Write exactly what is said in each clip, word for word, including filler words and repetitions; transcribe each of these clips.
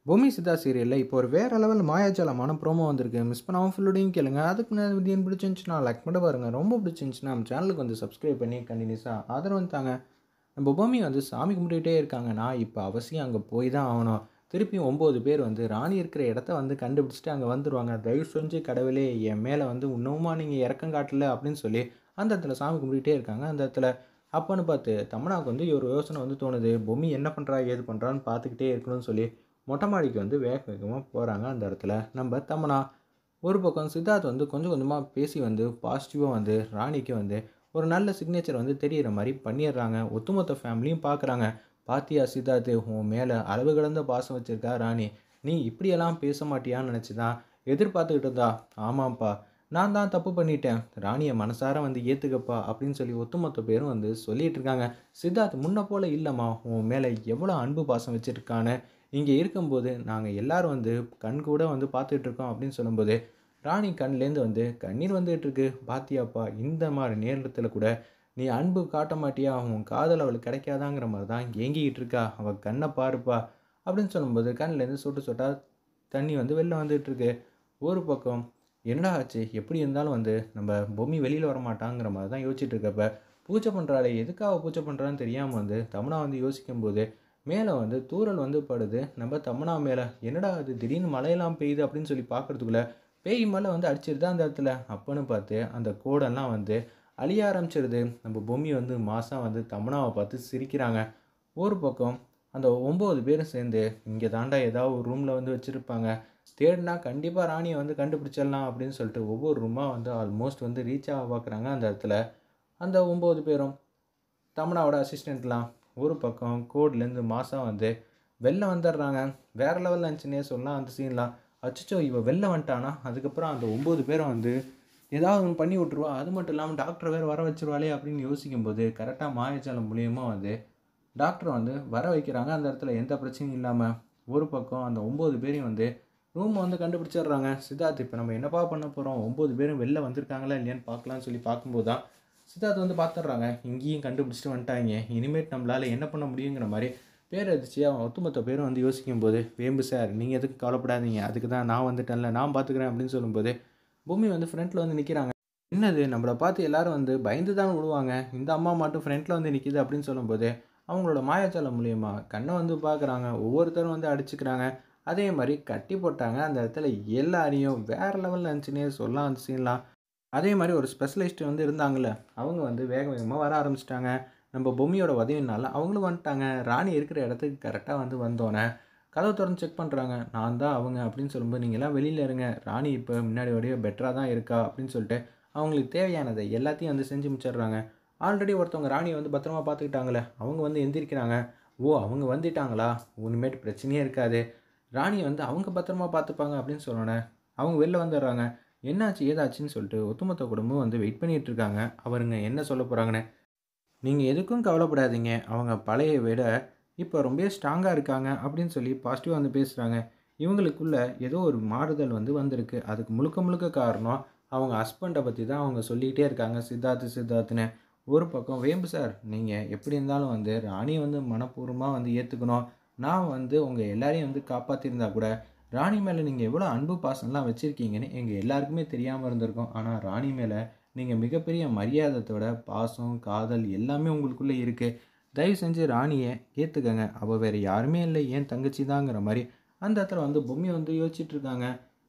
பொம்மி சித்தா சீரியலில் இப்போ ஒரு வேறு லெவல் மாயாஜாலமான ப்ரோமோ வந்திருக்கு. மிஸ் பண்ணாமல் ஃபுல்லோடையும் கேளுங்க. அதுக்கு முன்னாடி வீடியோ பிடிச்சிருந்துச்சுன்னா லைக் பண்ணி பாருங்கள். ரொம்ப பிடிச்சிருந்துச்சுன்னா நம்ம சேனலுக்கு வந்து சப்ஸ்கிரைப் பண்ணி கண்டினியூஸாக ஆதரவு தாங்க. நம்ம பொம்மி வந்து சாமி கும்பிட்டுக்கிட்டே இருக்காங்க. நான் இப்போ அவசியம் அங்கே போய் தான் ஆகணும். திருப்பியும் ஒம்பது பேர் வந்து ராணி இருக்கிற இடத்த வந்து கண்டுபிடிச்சிட்டு அங்கே வந்துடுவாங்க. தயவு செஞ்சு கடவுளே என் மேலே வந்து இன்னுமா நீங்கள் இறக்கம் காட்டல அப்படின்னு சொல்லி அந்த இடத்துல சாமி கும்பிட்டுக்கிட்டே இருக்காங்க. அந்த இடத்துல அப்போன்னு பார்த்து தமனாவுக்கு வந்து ஒரு யோசனை வந்து தோணுது. பொம்மி என்ன பண்ணுறா ஏது பண்ணுறான்னு பார்த்துக்கிட்டே இருக்கணும்னு சொல்லி மொட்டை மாடிக்கு வந்து வேக வேகமாக போகிறாங்க. அந்த இடத்துல நம்ம தமனா ஒரு பக்கம் சித்தார்த் வந்து கொஞ்சம் கொஞ்சமாக பேசி வந்து பாசிட்டிவாக வந்து ராணிக்கு வந்து ஒரு நல்ல சிக்னேச்சர் வந்து தெரிகிற மாதிரி பண்ணிடுறாங்க. ஒட்டுமொத்த ஃபேமிலியும் பார்க்குறாங்க. பாத்தியா சித்தார்த்து, உன் மேலே அளவு கடந்த பாசம் வச்சுருக்கா ராணி. நீ இப்படியெல்லாம் பேச மாட்டியான்னு நினச்சி தான் எதிர்பார்த்துக்கிட்டு இருந்தா. ஆமாம்ப்பா, நான் தான் தப்பு பண்ணிட்டேன். ராணியை மனசார வந்து ஏற்றுக்கப்பா அப்படின்னு சொல்லி ஒட்டுமொத்த பேரும் வந்து சொல்லிகிட்டு இருக்காங்க. சித்தார்த் முன்ன போல் இல்லைம்மா, உன் மேலே எவ்வளோ அன்பு பாசம் வச்சுருக்கான்னு இங்கே இருக்கும்போது நாங்கள் எல்லோரும் வந்து கண் கூட வந்து பார்த்துட்ருக்கோம் அப்படின்னு சொல்லும்போது ராணி கண்லேருந்து வந்து கண்ணீர் வந்துகிட்ருக்கு. பாத்தியாப்பா, இந்த மாதிரி நேரத்தில் கூட நீ அன்பு காட்ட மாட்டியா, உன் காதல் அவளுக்கு கிடைக்காதாங்கிற மாதிரி தான் ஏங்கிக்கிட்டு இருக்கா. அவள் கண்ணை பாருப்பா அப்படின்னு சொல்லும்போது கண்ணிலேருந்து சொட்டு சொட்டா தண்ணி வந்து வெளில வந்துட்டுருக்கு. ஒரு பக்கம் என்னடா ஆச்சு, எப்படி இருந்தாலும் வந்து நம்ம பொம்மி வெளியில் வர மாட்டாங்கிற மாதிரி தான் யோசிச்சுட்டு இருக்கப்ப பூஜை பண்ணுறாளே, எதுக்காக பூஜை பண்ணுறான்னு தெரியாமல் வந்து தமனா வந்து யோசிக்கும்போது மேலே வந்து தூறல் வந்து படுது நம்ம தமனா மேலே. என்னடா அது திடீர்னு மழையெல்லாம் பெய்யுது அப்படின்னு சொல்லி பார்க்குறதுக்குள்ளே பேய் மழை வந்து அடிச்சிருது அந்த இடத்துல. அப்போன்னு பார்த்து அந்த கோடெல்லாம் வந்து அழிய ஆரம்பிச்சிருது. நம்ம பொம்மி வந்து மாதம் வந்து தமனாவை பார்த்து சிரிக்கிறாங்க. ஒரு பக்கம் அந்த ஒம்பது பேரும் சேர்ந்து இங்கே தாண்டா ஏதாவது ஒரு ரூமில் வந்து வச்சுருப்பாங்க, தேடினா கண்டிப்பாக ராணியை வந்து கண்டுபிடிச்சிடலாம் அப்படின்னு சொல்லிட்டு ஒவ்வொரு ரூமாக வந்து ஆல்மோஸ்ட் வந்து ரீச் ஆக பார்க்குறாங்க. அந்த இடத்துல அந்த ஒம்பது பேரும் தமனாவோட அசிஸ்டண்ட்லாம் ஒரு பக்கம் கோட்லேருந்து மாதம் வந்து வெளில வந்துடுறாங்க. வேறு லெவலில் இருந்துச்சுன்னே சொல்லலாம் அந்த சீன்லாம். அச்சோ இவ வெளில வந்துட்டானா, அதுக்கப்புறம் அந்த ஒம்பது பேரும் வந்து ஏதாவது ஒன்று பண்ணி விட்ருவா, அது மட்டும் இல்லாமல் டாக்டர் வேறு வர வச்சுருவாளே அப்படின்னு யோசிக்கும்போது கரெக்டாக மாயாஜாலம் மூலியமாக வந்து டாக்டரை வந்து வர வைக்கிறாங்க. அந்த இடத்துல எந்த பிரச்சனையும் இல்லாமல் ஒரு பக்கம் அந்த ஒம்பது பேரையும் வந்து ரூமை வந்து கண்டுபிடிச்சிடுறாங்க. சித்தார்த், இப்போ நம்ம என்னப்பா பண்ண போகிறோம், ஒம்பது பேரும் வெளில வந்திருக்காங்களா இல்லையான்னு பார்க்கலான்னு சொல்லி பார்க்கும்போது தான் சித்தார்த் வந்து பார்த்துட்றாங்க. இங்கேயும் கண்டுபிடிச்சிட்டு வந்துட்டாங்க, இனிமேட் நம்மளால் என்ன பண்ண முடியுங்கிற மாதிரி பேர் அடிச்சு அவன் ஒத்துமொத்த பேரும் வந்து யோசிக்கும்போது, வேம்பு சார் நீங்கள் எதுக்கு கவலைப்படாதீங்க, அதுக்கு தான் நான் வந்துட்டேன்ல, நான் பார்த்துக்கிறேன் அப்படின்னு சொல்லும்போது பூமி வந்து ஃப்ரண்ட்டில் வந்து நிற்கிறாங்க. என்னது நம்மளை பார்த்து எல்லாரும் வந்து பயந்து தான் விடுவாங்க, இந்த அம்மா மட்டும் ஃப்ரண்ட்டில் வந்து நிற்கிது அப்படின்னு சொல்லும்போது அவங்களோட மாயாஜாலம் மூலியமா கண்ணை வந்து பார்க்குறாங்க. ஒவ்வொருத்தரும் வந்து அடிச்சுக்கிறாங்க. அதே மாதிரி கட்டி போட்டாங்க. அந்த இடத்துல எல்லாரையும் வேறு லெவலில் இருந்துச்சுன்னே சொல்லலாம் அந்த சீன்லாம். அதே மாதிரி ஒரு ஸ்பெஷலிஸ்ட் வந்து இருந்தாங்கள்ல, அவங்க வந்து வேக வேகமாக வர ஆரம்பிச்சிட்டாங்க. நம்ம பொம்மியோட உதவினால அவங்களும் வந்துட்டாங்க. ராணி இருக்கிற இடத்துக்கு கரெக்டாக வந்து வந்தோன்னே கதவை திறந்து செக் பண்ணுறாங்க. நான் தான் அவங்க அப்படின்னு சொல்லும்போது நீங்கள்லாம் வெளியில் இருங்க, ராணி இப்போ முன்னாடி வரைய பெட்டராக தான் இருக்கா அப்படின்னு சொல்லிட்டு அவங்களுக்கு தேவையானதை எல்லாத்தையும் வந்து செஞ்சு முடிச்சிடுறாங்க. ஆல்ரெடி ஒருத்தவங்க ராணியை வந்து பத்திரமா பார்த்துக்கிட்டாங்களே, அவங்க வந்து எந்திரிக்கிறாங்க. ஓ, அவங்க வந்துட்டாங்களா, இனிமேட்டு பிரச்சனையே இருக்காது, ராணியை வந்து அவங்க பத்திரமா பார்த்துப்பாங்க அப்படின்னு சொன்னோன்னே அவங்க வெளில வந்துடுறாங்க. என்னாச்சு ஏதாச்சுன்னு சொல்லிட்டு ஒட்டுமொத்த குடும்பம் வந்து வெயிட் பண்ணிகிட்டு இருக்காங்க. அவருங்க என்ன சொல்ல போகிறாங்கன்னு. நீங்கள் எதுக்கும் கவலைப்படாதீங்க, அவங்க பழைய விட இப்போ ரொம்ப ஸ்ட்ராங்காக இருக்காங்க அப்படின்னு சொல்லி பாசிட்டிவாக வந்து பேசுகிறாங்க. இவங்களுக்குள்ள ஏதோ ஒரு மாறுதல் வந்து வந்திருக்கு. அதுக்கு முழுக்க முழுக்க காரணம் அவங்க ஹஸ்பண்டை பற்றி தான் அவங்க சொல்லிக்கிட்டே இருக்காங்க, சித்தார்த்து சித்தார்த்துன்னு. ஒரு பக்கம் வேம்பு சார், நீங்கள் எப்படி இருந்தாலும் வந்து ராணியை வந்து மனப்பூர்வமாக வந்து ஏற்றுக்கணும். நான் வந்து உங்கள் எல்லாரையும் வந்து காப்பாற்றிருந்தா கூட ராணி மேலே நீங்கள் எவ்வளோ அன்பு பாசம்லாம் வச்சுருக்கீங்கன்னு எங்கள் எல்லாருக்குமே தெரியாமல் இருந்திருக்கும். ஆனால் ராணி மேலே நீங்கள் மிகப்பெரிய மரியாதத்தோட பாசம் காதல் எல்லாமே உங்களுக்குள்ளே இருக்குது. தயவு செஞ்சு ராணியை ஏற்றுக்கங்க, அவள் வேறு யாருமே இல்லை, ஏன் தங்கச்சி தாங்கிற மாதிரி அந்த இடத்துல வந்து பொம்மி வந்து யோசிச்சுட்ருக்காங்க.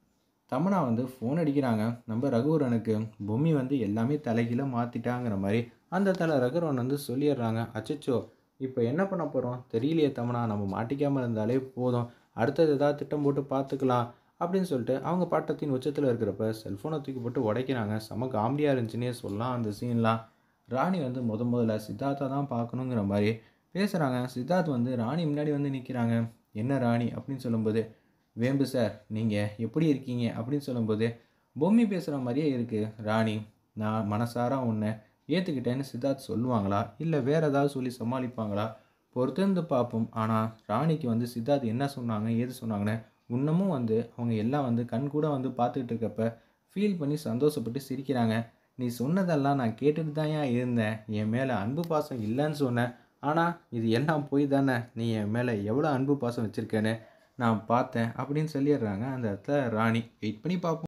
தமனா வந்து ஃபோன் அடிக்கிறாங்க நம்ம ரகுவரனுக்கு. பொம்மி வந்து எல்லாமே தலைகீழ மாற்றிட்டாங்கிற மாதிரி அந்த தலை ரகுவரன் வந்து சொல்லிடுறாங்க. அச்சச்சோ, இப்போ என்ன பண்ண போகிறோம் தெரியலையே தமனா, நம்ம மாட்டிக்காமல் இருந்தாலே போதும், அடுத்தது ஏதாவது திட்டம் போட்டு பார்த்துக்கலாம் அப்படின்னு சொல்லிட்டு அவங்க பாட்டத்தின் உச்சத்தில் இருக்கிறப்ப செல்ஃபோனை தூக்கி போட்டு உடைக்கிறாங்க. செம காமெடியாக இருந்துச்சுன்னே சொல்லலாம் அந்த சீன்லாம். ராணி வந்து முத முதல்ல சித்தார்த்தா தான் பார்க்கணுங்கிற மாதிரி பேசுகிறாங்க. சித்தார்த் வந்து ராணி முன்னாடி வந்து நிற்கிறாங்க. என்ன ராணி அப்படின்னு சொல்லும்போது, வேம்பு சார் நீங்கள் எப்படி இருக்கீங்க அப்படின்னு சொல்லும்போது பொம்மி பேசுகிற மாதிரியே இருக்குது ராணி, நான் மனசார உன்னை ஏற்றுக்கிட்டேன்னு சித்தார்த் சொல்லுவாங்களா இல்லை வேறு ஏதாவது சொல்லி சமாளிப்பாங்களா, பொறுத்திருந்து பார்ப்போம். ஆனால் ராணிக்கு வந்து சித்தார்த் என்ன சொன்னாங்க ஏது சொன்னாங்கன்னு இன்னமும் வந்து அவங்க எல்லாம் வந்து கண் கூட வந்து பார்த்துக்கிட்டு இருக்கப்ப ஃபீல் பண்ணி சந்தோஷப்பட்டு சிரிக்கிறாங்க. நீ சொன்னதெல்லாம் நான் கேட்டுட்டு தான் ஏன் இருந்தேன், என் மேலே அன்பு பாசம் இல்லைன்னு சொன்னேன், ஆனால் இது எல்லாம் போய் தானே, நீ என் மேலே எவ்வளோ அன்பு பாசம் வச்சுருக்கேன்னு நான் பார்த்தேன் அப்படின்னு சொல்லிடுறாங்க அந்த இடத்துல ராணி. வெயிட் பண்ணி பார்ப்போம்.